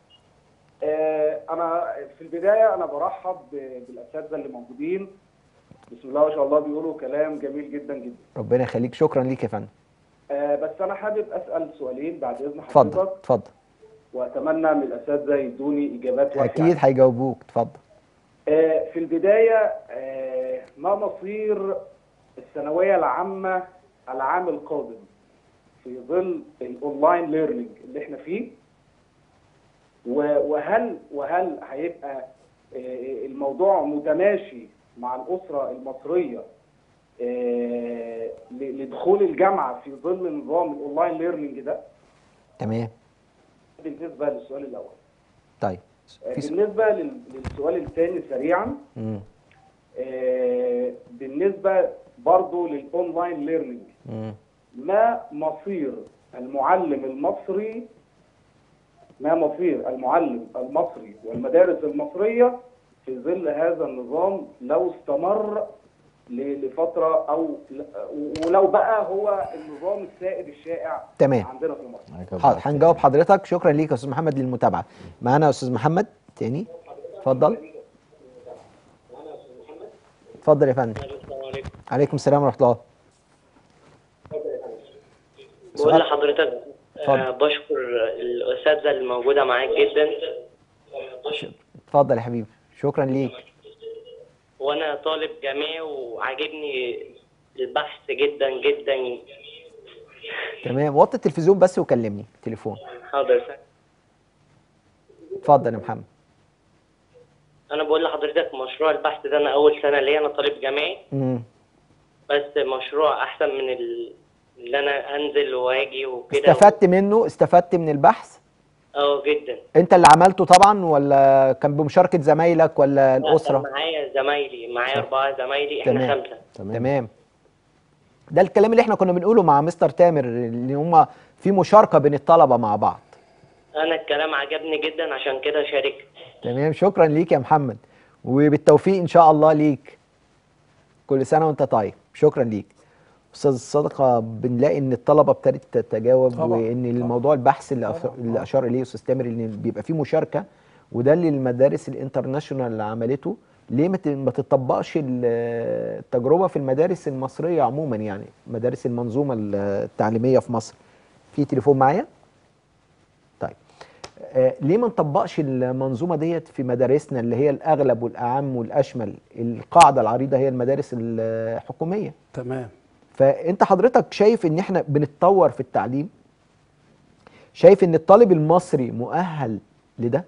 انا في البدايه انا برحب بالاساتذه اللي موجودين، بسم الله ما شاء الله بيقولوا كلام جميل جدا جدا. ربنا يخليك، شكرا ليك يا فندم. بس انا حابب اسال سؤالين بعد اذن اتفضل حضرتك، اتفضل. واتمنى من الاساتذه يدوني اجابات وافيه اكيد هيجاوبوك، اتفضل. في البدايه، ما مصير الثانويه العامه العام القادم في ظل الاونلاين ليرنينج اللي احنا فيه؟ وهل هيبقى الموضوع متماشي مع الاسره المصريه لدخول الجامعه في ظل نظام الاونلاين ليرنينج ده؟ تمام. بالنسبه للسؤال الاول. طيب بالنسبه للسؤال الثاني سريعا، بالنسبه برضه للاونلاين ليرنينج، ما مصير المعلم المصري والمدارس المصريه في ظل هذا النظام لو استمر لفتره، او ولو بقى هو النظام السائد الشائع تمام. عندنا في مصر؟ حاضر، هنجاوب حضرتك. شكرا ليك يا استاذ محمد للمتابعه. معانا يا استاذ محمد تاني، اتفضل. اتفضل يا فندم. السلام عليكم. عليكم السلام ورحمه الله. بقول لحضرتك اتفضل. بشكر الأساتذة اللي موجودة معاك جدا. اتفضل يا حبيبي، شكرا ليك. وأنا طالب جامعي وعاجبني البحث جدا جدا. تمام، وطي التلفزيون بس وكلمني تليفون. حاضر. اتفضل يا محمد. أنا بقول لحضرتك مشروع البحث ده أنا أول سنة ليا، أنا طالب جامعي. بس مشروع أحسن من اللي أنا أنزل وأجي وكده. استفدت من البحث؟ جدا. انت اللي عملته طبعا ولا كان بمشاركة زمايلك ولا الأسرة؟ لا، معايا زمايلي، معايا 4 زمايلي، احنا 5. تمام. ده الكلام اللي احنا كنا بنقوله مع مستر تامر، اللي هم في مشاركة بين الطلبة مع بعض. أنا الكلام عجبني جدا عشان كده شاركت. تمام، شكرا ليك يا محمد، وبالتوفيق إن شاء الله ليك. كل سنة وأنت طيب. شكرا ليك. أستاذ صدقة، بنلاقي إن الطلبة ابتدت تتجاوب، وإن الموضوع البحث اللي أشار إليه أستاذ تامر إن بيبقى فيه مشاركة، وده اللي المدارس الانترناشونال اللي عملته. ليه ما تطبقش التجربة في المدارس المصرية عموما، يعني مدارس المنظومة التعليمية في مصر؟ في تليفون معايا؟ طيب، ليه ما نطبقش المنظومة ديت في مدارسنا اللي هي الأغلب والأعم والأشمل؟ القاعدة العريضة هي المدارس الحكومية. تمام. فأنت حضرتك شايف إن إحنا بنتطور في التعليم؟ شايف إن الطالب المصري مؤهل لده؟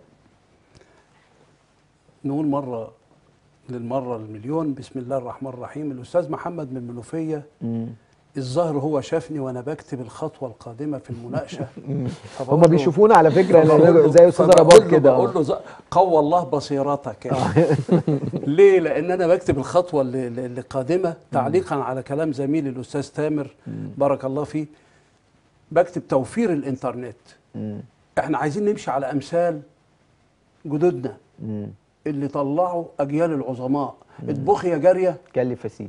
نقول مرة للمرة المليون بسم الله الرحمن الرحيم. الأستاذ محمد من المنوفية الظاهر هو شافني وأنا بكتب الخطوة القادمة في المناقشة. هم بيشوفونا على فكرة زي أستاذ رباط كده. بقول له قوى الله بصيرتك يعني. ليه؟ لأن أنا بكتب الخطوة اللي قادمة تعليقا على كلام زميلي الأستاذ تامر بارك الله فيه. بكتب توفير الإنترنت. إحنا عايزين نمشي على أمثال جدودنا اللي طلعوا أجيال العظماء. اطبخي يا جارية كلف يا سيدي.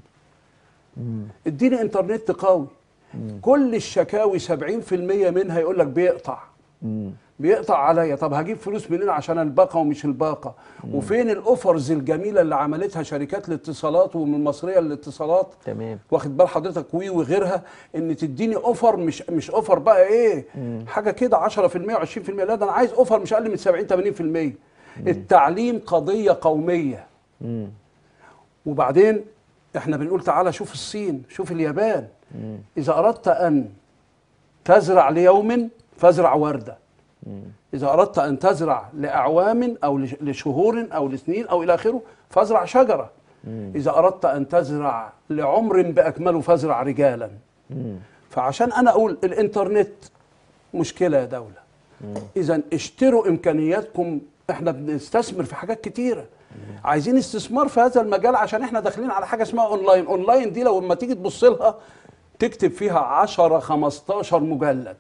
اديني انترنت قوي. كل الشكاوي 70% منها يقول لك بيقطع عليا. طب هجيب فلوس منين عشان الباقه ومش الباقه؟ وفين الاوفرز الجميله اللي عملتها شركات الاتصالات ومن المصريه للاتصالات؟ تمام. واخد بال حضرتك وغيرها، ان تديني اوفر مش اوفر بقى ايه حاجه كده 10% و20%. لا، ده انا عايز اوفر مش اقل من 70 80%. التعليم قضيه قوميه. وبعدين احنا بنقول تعالى شوف الصين، شوف اليابان. اذا اردت ان تزرع ليوم فازرع ورده. اذا اردت ان تزرع لاعوام او لشهور او لسنين او الى اخره فازرع شجره. اذا اردت ان تزرع لعمر باكمله فازرع رجالا. فعشان انا اقول الانترنت مشكله يا دوله، اذا اشتروا امكانياتكم. احنا بنستثمر في حاجات كتيره، عايزين استثمار في هذا المجال عشان احنا داخلين على حاجه اسمها اونلاين. اونلاين دي لو لما تيجي تبص لها تكتب فيها 10 15 مجلد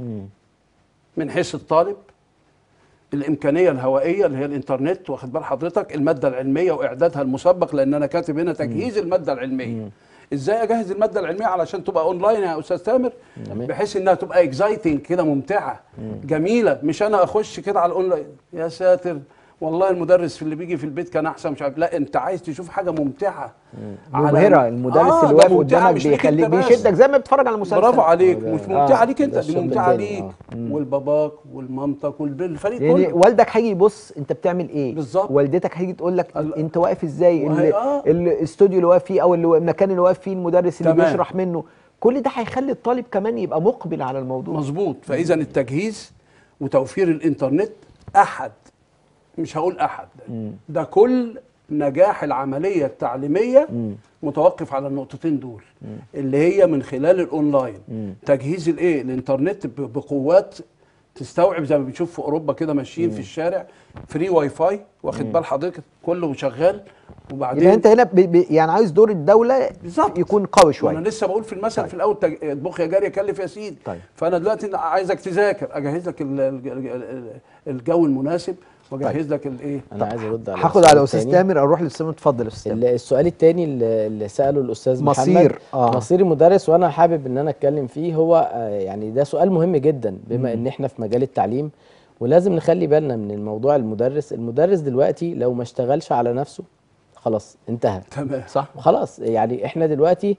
من حيث الطالب، الامكانيه الهوائيه اللي هي الانترنت، واخد بال حضرتك، الماده العلميه واعدادها المسبق، لان انا كاتب هنا تجهيز الماده العلميه. ازاي اجهز الماده العلميه علشان تبقى اونلاين يا استاذ تامر؟ بحيث انها تبقى اكزايتنج كده، ممتعه جميله. مش انا اخش كده على الاونلاين يا ساتر والله المدرس اللي بيجي في البيت كان احسن مش عارف. لا، انت عايز تشوف حاجه ممتعه مبهره. المدرس اللي ده واقف ممتعة قدامك مش ليك انت بيخليك بس. بيشدك زي ما بتتفرج على مسلسل. برافو عليك، مش ممتعه ليك انت، ده دي الشق ممتعه التاني. ليك والباباك والمامتك والفريق يعني كله. والدك هيجي يبص انت بتعمل ايه بالظبط. والدتك هيجي تقول لك انت واقف ازاي، وهي الاستوديو اللي واقف فيه او المكان اللي واقف فيه المدرس اللي تمام. بيشرح منه. كل ده هيخلي الطالب كمان يبقى مقبل على الموضوع. مظبوط. فاذا التجهيز وتوفير الانترنت احد، مش هقول احد، ده كل نجاح العمليه التعليميه متوقف على النقطتين دول، اللي هي من خلال الاونلاين. تجهيز الانترنت بقوات تستوعب، زي ما بنشوف في اوروبا كده ماشيين في الشارع فري واي فاي، واخد بال حضرتك، كله شغال. وبعدين يبقى انت هنا يعني عايز دور الدوله بالظبط يكون قوي شويه. انا لسه بقول في المثل في الاول اطبخ يا جاري كلف يا سيدي. طيب. فانا دلوقتي عايزك تذاكر، اجهز لك الجو المناسب، واجهز لك الايه. انا عايز ارد على هاخد على استاذ تامر، اروح لاستاذ. اتفضل يا استاذ تامر. السؤال الثاني اللي ساله الاستاذ مصير محمد، مصير المدرس، وانا حابب ان انا اتكلم فيه. هو يعني ده سؤال مهم جدا بما ان احنا في مجال التعليم، ولازم نخلي بالنا من الموضوع. المدرس دلوقتي لو ما اشتغلش على نفسه خلاص انتهى. تمام. صح. خلاص يعني احنا دلوقتي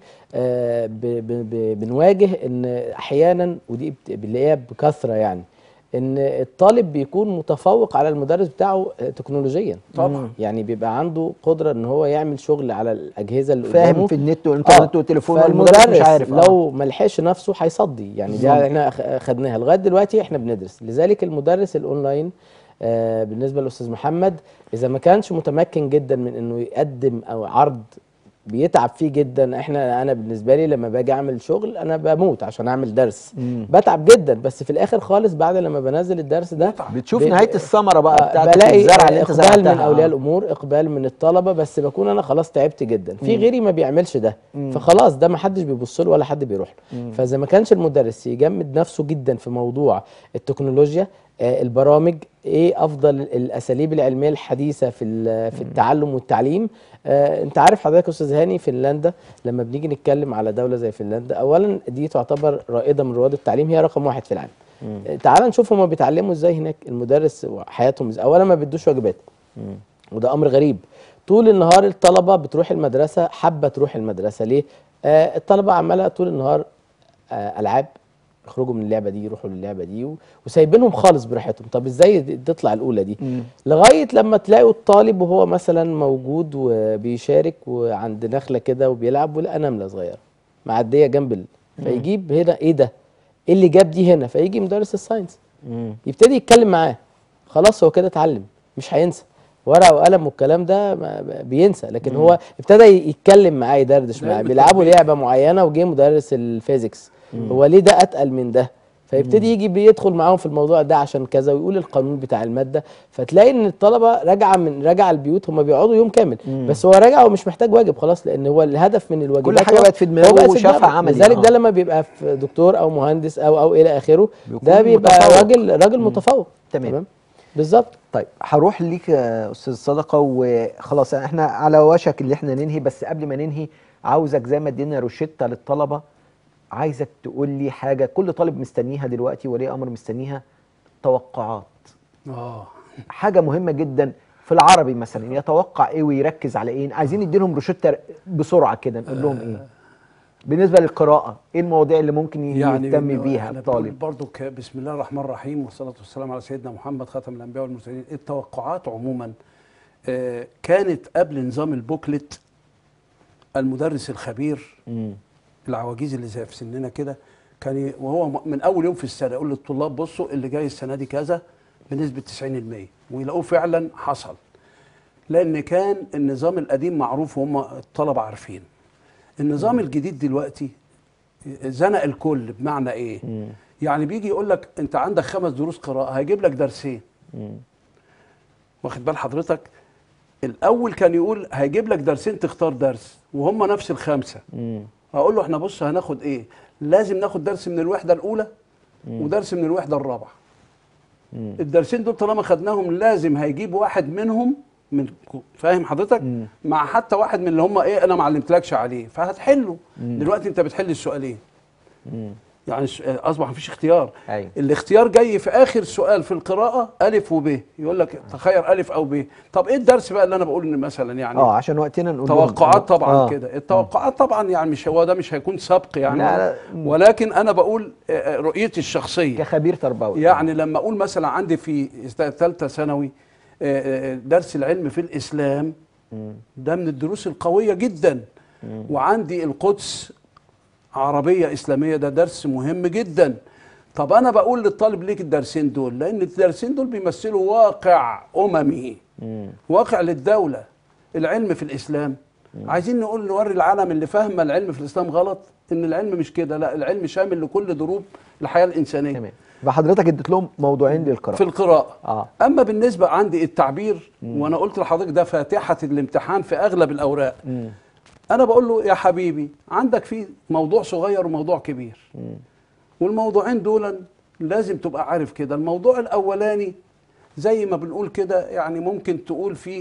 بنواجه ان احيانا، ودي بنلاقيها بكثره، يعني ان الطالب بيكون متفوق على المدرس بتاعه تكنولوجيا. طبعا. يعني بيبقى عنده قدره ان هو يعمل شغل على الاجهزه اللي قدامه، فاهم في النت والانترنت والتليفون، والمدرس مش عارف. لو ما لحقش نفسه هيصدي. يعني دي احنا خدناها لغايه دلوقتي احنا بندرس. لذلك المدرس الاونلاين بالنسبه للاستاذ محمد، اذا ما كانش متمكن جدا من انه يقدم او عرض بيتعب فيه جدا. انا بالنسبه لي لما باجي اعمل شغل انا بموت عشان اعمل درس، بتعب جدا، بس في الاخر خالص بعد لما بنزل الدرس ده بتشوف نهايه الثمره بقى بتاعت بلاقي الزرعه اللي انت اقبال زرعتها. من اولياء الامور، اقبال من الطلبه، بس بكون انا خلاص تعبت جدا. في غيري ما بيعملش ده، فخلاص ده ما حدش بيبص له ولا حد بيروح له. فاذا ما كانش المدرس يجمد نفسه جدا في موضوع التكنولوجيا، البرامج، ايه افضل الاساليب العلميه الحديثه في التعلم والتعليم. انت عارف حضرتك استاذ هاني، فنلندا لما بنيجي نتكلم على دوله زي فنلندا، اولا دي تعتبر رائده من رواد التعليم، هي رقم 1 في العالم. تعال نشوف هما بيتعلموا ازاي هناك، المدرس وحياتهم ازاي. اولا ما بيدوش واجبات، وده امر غريب. طول النهار الطلبه بتروح المدرسه، حابه تروح المدرسه ليه؟ الطلبه عماله طول النهار العاب، يخرجوا من اللعبه دي يروحوا للعبه دي، وسايبينهم خالص براحتهم. طب ازاي تطلع الاولى دي؟ لغايه لما تلاقوا الطالب وهو مثلا موجود وبيشارك وعند نخله كده وبيلعب، ولقى نمله صغيره معديه جنب فيجيب هنا ايه ده؟ ايه اللي جاب دي هنا؟ فيجي مدرس الساينس يبتدي يتكلم معاه. خلاص هو كده اتعلم، مش هينسى ورقه وقلم والكلام ده بينسى، لكن هو ابتدى يتكلم معاه، يدردش معاه، بيلعبوا لعبه معينه، وجه مدرس الفيزيكس هو ليه ده اتقل من ده، فيبتدي يجي بيدخل معاهم في الموضوع ده عشان كذا، ويقول القانون بتاع الماده. فتلاقي ان الطلبه راجعه البيوت، هم بيقعدوا يوم كامل بس هو راجع ومش محتاج واجب خلاص، لان هو الهدف من الواجبات كل حاجه بقت في دماغه وشافها عملي. لذلك ده لما بيبقى في دكتور او مهندس او الى اخره، ده بيبقى راجل متفوق. تمام بالظبط. طيب هروح ليك يا استاذ صدقه، وخلاص احنا على وشك اللي احنا ننهي، بس قبل ما ننهي عاوزك زي ما ادينا روشته للطلبه، عايزك تقول لي حاجه كل طالب مستنيها دلوقتي، ولي امر مستنيها، توقعات. حاجه مهمه جدا في العربي مثلا، يتوقع ايه ويركز على ايه؟ عايزين نديلهم روشته بسرعه كده، نقول لهم ايه بالنسبه للقراءه، ايه المواضيع اللي ممكن يهتم بيها الطالب؟ برضو بسم الله الرحمن الرحيم، والصلاه والسلام على سيدنا محمد خاتم الانبياء والمرسلين. التوقعات عموما كانت قبل نظام البوكلت، المدرس الخبير العواجيز اللي زي في سننا كده كان وهو من اول يوم في السنه يقول للطلاب بصوا اللي جاي السنه دي كذا بنسبه 90%، ويلاقوه فعلا حصل، لان كان النظام القديم معروف وهم الطلبه عارفين. النظام الجديد دلوقتي زنق الكل. بمعنى ايه؟ يعني بيجي يقول لك انت عندك 5 دروس قراءه، هيجيب لك درسين. واخد بال حضرتك؟ الاول كان يقول هيجيب لك درسين تختار درس، وهم نفس ال5. هقول له احنا بص هناخد ايه؟ لازم ناخد درس من الوحده الاولى ودرس من الوحده الرابعه. الدرسين دول طالما خدناهم لازم هيجيب واحد منهم من، فاهم حضرتك؟ مع حتى واحد من اللي هم ايه انا ما علمتلكش عليه، فهتحله. دلوقتي انت بتحل السؤالين. يعني اصبح مفيش اختيار. أيوة. الاختيار جاي في اخر سؤال في القراءه الف وب، يقول لك تخير الف او ب. طب ايه الدرس بقى اللي انا بقول ان مثلا يعني عشان وقتنا نقول توقعات طبعا كده، التوقعات طبعا يعني مش هو ده، مش هيكون سبق يعني، لا. ولكن انا بقول رؤيتي الشخصيه كخبير تربوي. يعني لما اقول مثلا عندي في ثالثه ثانوي درس العلم في الاسلام، ده من الدروس القويه جدا. وعندي القدس عربيه اسلاميه، ده درس مهم جدا. طب انا بقول للطالب ليك الدرسين دول، لان الدرسين دول بيمثلوا واقع اممي، واقع للدوله. العلم في الاسلام عايزين نوري العالم اللي فاهمه العلم في الاسلام غلط ان العلم مش كده، لا، العلم شامل لكل ضروب الحياه الانسانيه. تمام. فحضرتك اديت لهم موضوعين للقراءه في القراءه. اما بالنسبه عندي التعبير، وانا قلت لحضرتك ده فاتحه الامتحان في اغلب الاوراق. انا بقول له يا حبيبي عندك في موضوع صغير وموضوع كبير، والموضوعين دول لازم تبقى عارف كده. الموضوع الاولاني زي ما بنقول كده يعني ممكن تقول فيه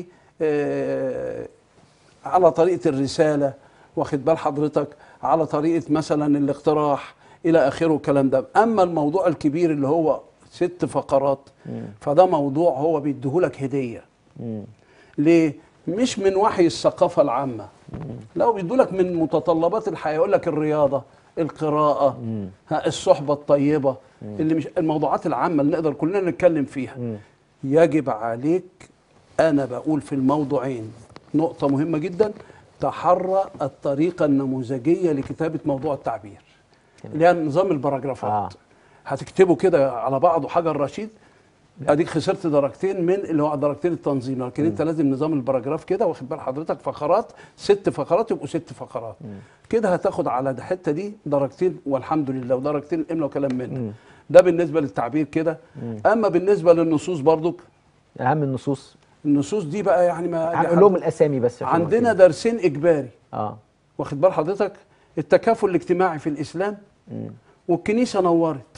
على طريقه الرساله، واخد بال حضرتك، على طريقه مثلا الاقتراح الى اخره الكلام ده. اما الموضوع الكبير اللي هو 6 فقرات، فده موضوع هو بيديهولك هديه. ليه؟ مش من وحي الثقافه العامه، لو بيدولك من متطلبات الحياه، يقول لك الرياضه، القراءه، الصحبه الطيبه، اللي مش الموضوعات العامه اللي نقدر كلنا نتكلم فيها. يجب عليك، انا بقول في الموضوعين نقطه مهمه جدا، تحرى الطريقه النموذجيه لكتابه موضوع التعبير، اللي هي نظام البراجرافات. هتكتبه كده على بعضه حجر رشيد، اديك خسرت درجتين من اللي هو درجتين التنظيم. لكن انت لازم نظام البراجراف كده، واخد بال حضرتك، فقرات 6 فقرات يبقوا 6 فقرات كده، هتاخد على الحته دي درجتين والحمد لله، ودرجتين الاملا وكلام من ده بالنسبه للتعبير كده. اما بالنسبه للنصوص برضك، اهم النصوص دي بقى يعني ما هنقول لهم الاسامي بس. عندنا درسين اجباري، واخد بال حضرتك، التكافل الاجتماعي في الاسلام والكنيسه نورت.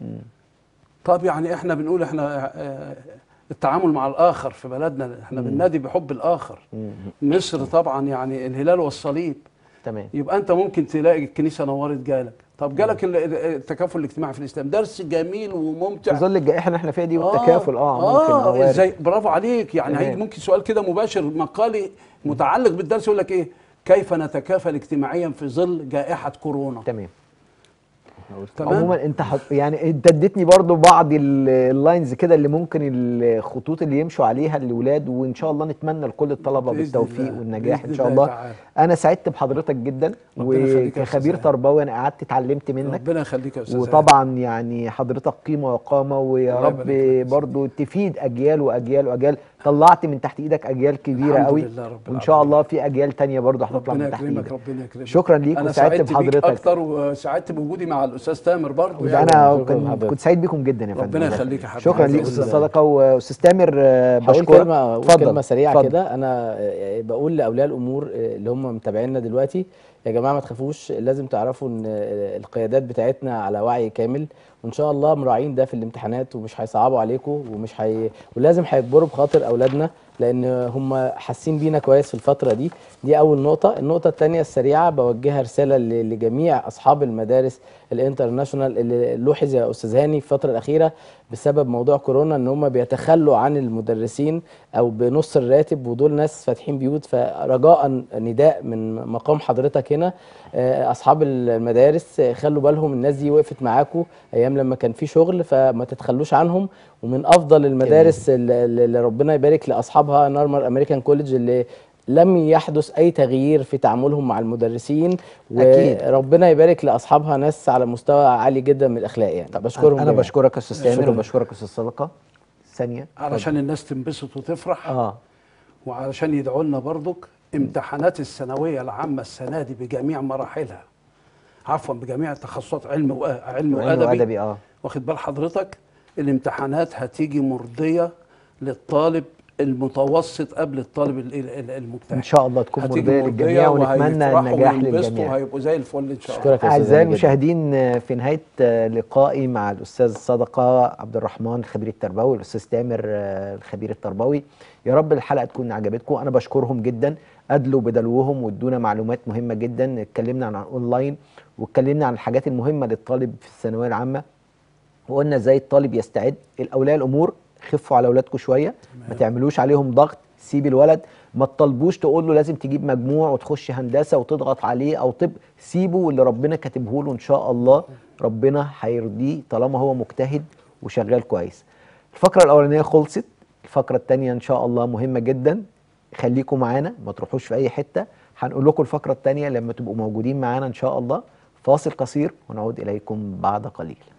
طب يعني احنا بنقول احنا التعامل مع الاخر في بلدنا، احنا بننادي بحب الاخر. مصر طبعا يعني الهلال والصليب. تمام. يبقى انت ممكن تلاقي الكنيسه نورت جالك. طب جالك التكافل الاجتماعي في الاسلام، درس جميل وممتع في ظل الجائحه اللي احنا فيها دي والتكافل. ممكن ازاي، برافو عليك. يعني هيجي ممكن سؤال كده مباشر مقالي متعلق بالدرس، يقول لك ايه؟ كيف نتكافل اجتماعيا في ظل جائحه كورونا. تمام. عموما انت يعني انت اديتني برضو بعض اللاينز كده اللي ممكن الخطوط اللي يمشوا عليها الاولاد، وان شاء الله نتمنى لكل الطلبه بالتوفيق والنجاح ان شاء الله. تعالى. انا سعدت بحضرتك جدا، وكخبير تربوي انا قعدت اتعلمت منك. ربنا يخليك يا استاذ. وطبعا يعني حضرتك قيمه وقامه، ويا رب برضو تفيد اجيال واجيال واجيال. طلعت من تحت ايدك اجيال كبيره قوي، وان شاء الله في اجيال تانية برضو هتطلع من تحت ايدك. ربنا يكرمك. شكرا ليك، وسعدت بحضرتك اكتر، وسعدت بوجودي مع الاستاذ تامر برضو. انا كنت سعيد بكم جدا يا فندم. ربنا يخليك يا حبيبي. شكرا ليك استاذ صدقه. واستاذ تامر بشكرك. هقول كلمه سريعه كده. انا بقول لاولياء الامور اللي هم متابعينا دلوقتي، يا جماعه ما تخافوش، لازم تعرفوا ان القيادات بتاعتنا على وعي كامل، وان شاء الله مراعين ده في الامتحانات، ومش هيصعبوا عليكم، ولازم هيجبروا بخاطر اولادنا، لان هم حاسين بينا كويس في الفتره دي. دي اول نقطه. النقطه الثانيه السريعه بوجهها رساله لجميع اصحاب المدارس الانترناشونال اللي لوحظ يا استاذ هاني في الفتره الاخيره بسبب موضوع كورونا ان هم بيتخلوا عن المدرسين او بنص الراتب، ودول ناس فاتحين بيوت. فرجاء نداء من مقام حضرتك هنا، اصحاب المدارس خلوا بالهم، الناس دي وقفت معاكم ايام لما كان في شغل، فما تتخلوش عنهم. ومن افضل المدارس اللي ربنا يبارك لاصحابها نورمال امريكان كوليدج، اللي لم يحدث اي تغيير في تعاملهم مع المدرسين، وربنا يبارك لاصحابها ناس على مستوى عالي جدا من الاخلاق. يعني بشكرهم. انا بشكرك يا استاذ تامر، وبشكرك يا استاذ صدقه. ثانيه علشان الناس تنبسط وتفرح، وعلشان يدعوا لنا برضك. امتحانات الثانويه العامه السنه دي بجميع مراحلها، عفوا بجميع تخصصات علم وادبي، واخد بال حضرتك، الامتحانات هتيجي مرضيه للطالب المتوسط قبل الطالب المجتهد. ان شاء الله تكون هتيجي مرضيه للجميع ونتمنى وهيفرحوا النجاح وينبسطوا للجميع. وهيبقوا زي الفل ان شاء الله. اشكرك يا استاذ أعزائي هاني جداً. المشاهدين، في نهاية لقائي مع الأستاذ صدقة عبد الرحمن الخبير التربوي والأستاذ تامر الخبير التربوي، يا رب الحلقة تكون عجبتكم. أنا بشكرهم جدا، أدلوا بدلوهم وادونا معلومات مهمة جدا. اتكلمنا عن أونلاين واتكلمنا عن الحاجات المهمة للطالب في الثانوية العامة، وقلنا ازاي الطالب يستعد. الأولياء الأمور خفوا على أولادكم شوية، ما تعملوش عليهم ضغط. سيب الولد، ما تطالبوش تقول له لازم تجيب مجموع وتخش هندسه وتضغط عليه او طب. سيبه واللي ربنا كاتبه له ان شاء الله ربنا هيرضيه طالما هو مجتهد وشغال كويس. الفقره الاولانيه خلصت، الفقره الثانيه ان شاء الله مهمه جدا. خليكم معانا، ما تروحوش في اي حته. هنقول لكم الفقره الثانيه لما تبقوا موجودين معانا ان شاء الله. فاصل قصير ونعود اليكم بعد قليل.